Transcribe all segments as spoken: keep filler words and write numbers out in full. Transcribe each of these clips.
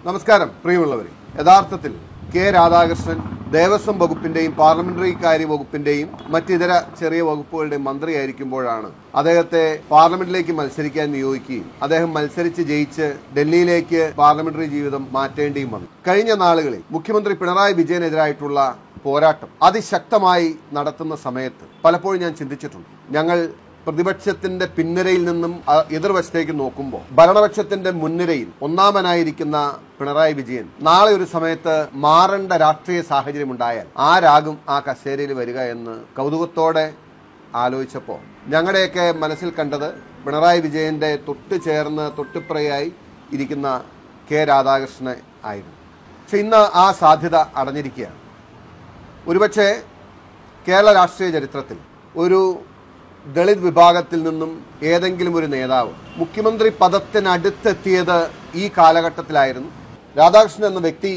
നമസ്കാരം പ്രിയമുള്ളവരെ. യഥാർത്ഥത്തിൽ കെ രാധാകൃഷ്ണൻ ദേവസ്വം വകുപ്പിന്റെയും പാർലമെന്ററി കാര്യ വകുപ്പിന്റെയും മറ്റിതര ചെറിയ വകുപ്പുകളുടെയും മന്ത്രിയായിരിക്കുമ്പോഴാണ് അദ്ദേഹത്തെ പാർലമെന്റിലേക്ക് മത്സരിക്കാൻ നിയോഗിക്കുകയും അദ്ദേഹം മത്സരിച്ച് ജയിച്ച് ഡൽഹിയിലേക്ക് പാർലമെന്ററി ജീവിതം മാറ്റേണ്ടിയും വന്നു. കഴിഞ്ഞ നാളുകളിൽ മുഖ്യമന്ത്രി പിണറായി വിജയനെതിരായിട്ടുള്ള പോരാട്ടം അതിശക്തമായി നടത്തുന്ന സമയത്ത് പലപ്പോഴും ഞാൻ ചിന്തിച്ചിട്ടുണ്ട്, ഞങ്ങൾ പ്രതിപക്ഷത്തിന്റെ പിൻനിരയിൽ നിന്നും എതിർവശത്തേക്ക് നോക്കുമ്പോൾ ഭരണപക്ഷത്തിന്റെ മുൻനിരയിൽ ഒന്നാമനായിരിക്കുന്ന പിണറായി വിജയൻ നാളെ ഒരു സമയത്ത് മാറേണ്ട രാഷ്ട്രീയ സാഹചര്യം ഉണ്ടായാൽ ആരാകും ആ കസേരയിൽ വരിക എന്ന് കൗതുകത്തോടെ ആലോചിച്ചപ്പോൾ ഞങ്ങളുടെയൊക്കെ മനസ്സിൽ കണ്ടത് പിണറായി വിജയന്റെ തൊട്ട് ചേർന്ന് തൊട്ടുപ്രയായി ഇരിക്കുന്ന കെ രാധാകൃഷ്ണനെ ആയിരുന്നു. പക്ഷെ ഇന്ന് ആ സാധ്യത അടഞ്ഞിരിക്കുകയാണ്. ഒരുപക്ഷെ കേരള രാഷ്ട്രീയ ചരിത്രത്തിൽ ഒരു ദളിത് വിഭാഗത്തിൽ നിന്നും ഏതെങ്കിലും ഒരു നേതാവ് മുഖ്യമന്ത്രി പദത്തിനടുത്തെത്തിയത് ഈ കാലഘട്ടത്തിലായിരുന്നു. രാധാകൃഷ്ണൻ എന്ന വ്യക്തി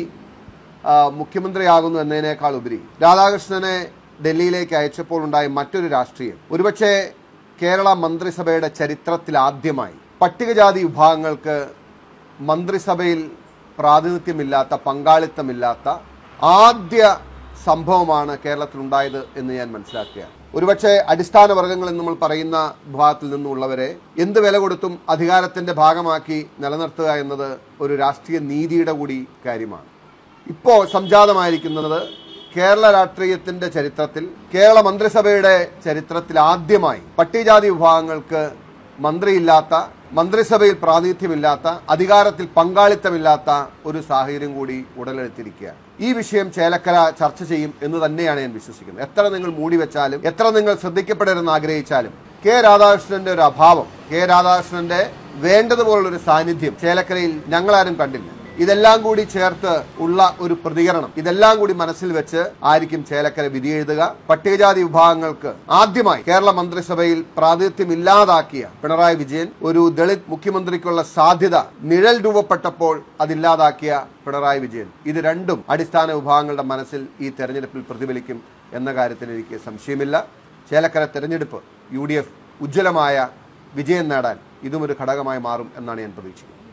മുഖ്യമന്ത്രിയാകുന്നു എന്നതിനേക്കാൾ ഉപരി രാധാകൃഷ്ണനെ ഡൽഹിയിലേക്ക് അയച്ചപ്പോൾ ഉണ്ടായ മറ്റൊരു രാഷ്ട്രീയം, ഒരുപക്ഷെ കേരള മന്ത്രിസഭയുടെ ചരിത്രത്തിൽ ആദ്യമായി പട്ടികജാതി വിഭാഗങ്ങൾക്ക് മന്ത്രിസഭയിൽ പ്രാതിനിധ്യമില്ലാത്ത, പങ്കാളിത്തമില്ലാത്ത ആദ്യ സംഭവമാണ് കേരളത്തിലുണ്ടായത് എന്ന് ഞാൻ മനസ്സിലാക്കുകയാണ്. ഒരുപക്ഷെ അടിസ്ഥാന വർഗങ്ങൾ എന്ന് നമ്മൾ പറയുന്ന വിഭാഗത്തിൽ നിന്നുള്ളവരെ എന്ത് വില കൊടുത്തും അധികാരത്തിന്റെ ഭാഗമാക്കി നിലനിർത്തുക എന്നത് ഒരു രാഷ്ട്രീയ നീതിയുടെ കൂടി കാര്യമാണ്. ഇപ്പോൾ സംജാതമായിരിക്കുന്നത് കേരള രാഷ്ട്രീയത്തിന്റെ ചരിത്രത്തിൽ, കേരള മന്ത്രിസഭയുടെ ചരിത്രത്തിൽ ആദ്യമായി പട്ടികജാതി വിഭാഗങ്ങൾക്ക് മന്ത്രിയില്ലാത്ത, മന്ത്രിസഭയിൽ പ്രാതിനിധ്യമില്ലാത്ത, അധികാരത്തിൽ പങ്കാളിത്തമില്ലാത്ത ഒരു സാഹചര്യം കൂടി ഉടലെടുത്തിരിക്കുകയാണ്. ഈ വിഷയം ചേലക്കര ചർച്ച ചെയ്യും എന്ന് തന്നെയാണ് ഞാൻ വിശ്വസിക്കുന്നത്. എത്ര നിങ്ങൾ മൂടി വെച്ചാലും, എത്ര നിങ്ങൾ ശ്രദ്ധിക്കപ്പെടരുതെന്ന് ആഗ്രഹിച്ചാലും, കെ രാധാകൃഷ്ണന്റെ ഒരു അഭാവം, കെ രാധാകൃഷ്ണന്റെ വേണ്ടതുപോലുള്ളൊരു സാന്നിധ്യം ചേലക്കരയിൽ ഞങ്ങളാരും കണ്ടില്ല. ഇതെല്ലാം കൂടി ചേർത്ത് ഉള്ള ഒരു പ്രതികരണം, ഇതെല്ലാം കൂടി മനസ്സിൽ വെച്ച് ആയിരിക്കും ചേലക്കര വിധി എഴുതുക. പട്ടികജാതി വിഭാഗങ്ങൾക്ക് ആദ്യമായി കേരള മന്ത്രിസഭയിൽ പ്രാതിനിധ്യമില്ലാതാക്കിയ പിണറായി വിജയൻ ഒരു ദളിത് മുഖ്യമന്ത്രിക്കുള്ള സാധ്യത നിഴൽ രൂപപ്പെട്ടപ്പോൾ അതില്ലാതാക്കിയ പിണറായി വിജയൻ, ഇത് രണ്ടും അടിസ്ഥാന വിഭാഗങ്ങളുടെ മനസ്സിൽ ഈ തെരഞ്ഞെടുപ്പിൽ പ്രതിഫലിക്കും എന്ന കാര്യത്തിൽ എനിക്ക് സംശയമില്ല. ചേലക്കര തെരഞ്ഞെടുപ്പ് യു ഡി എഫ് ഉജ്ജ്വലമായ വിജയം നേടാൻ ഇതും ഒരു ഘടകമായി മാറും എന്നാണ് ഞാൻ പ്രതീക്ഷിക്കുന്നത്.